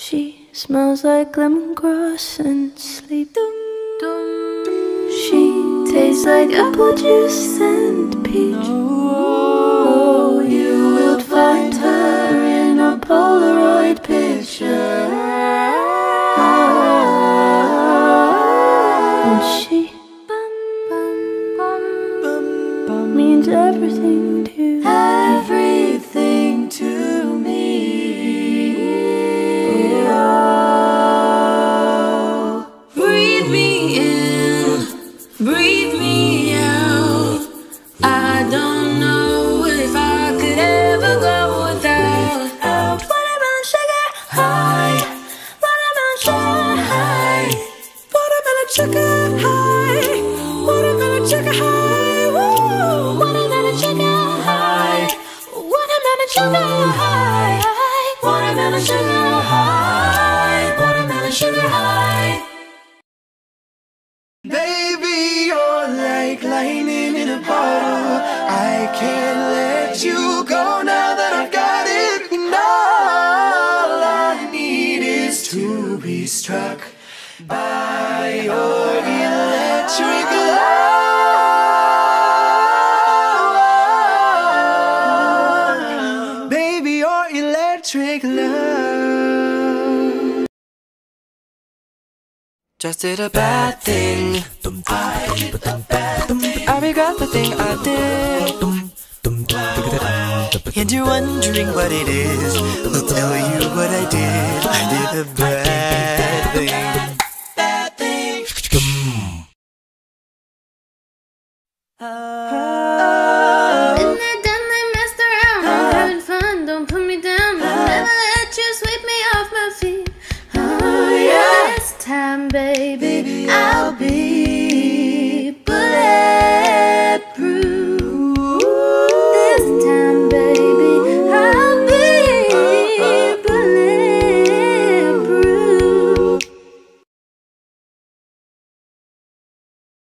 She smells like lemongrass and sleep. She tastes like apple juice and peach. Oh, you will find her in a Polaroid picture. And she means everything to me. Oh. Breathe me in, breathe me out. I don't know if I could ever go without. Watermelon sugar high, watermelon sugar high, watermelon sugar high, watermelon sugar high, woo! Watermelon sugar high, watermelon sugar high, watermelon sugar high, watermelon sugar high. Baby, you're like lightning in a bottle. I can't let you go now that I've got it. And all I need is to be struck by your electric love. Baby, your electric love. Just did a bad thing. I regret the thing I did. And you're wondering what it is. I'll tell you what I did. I did a bad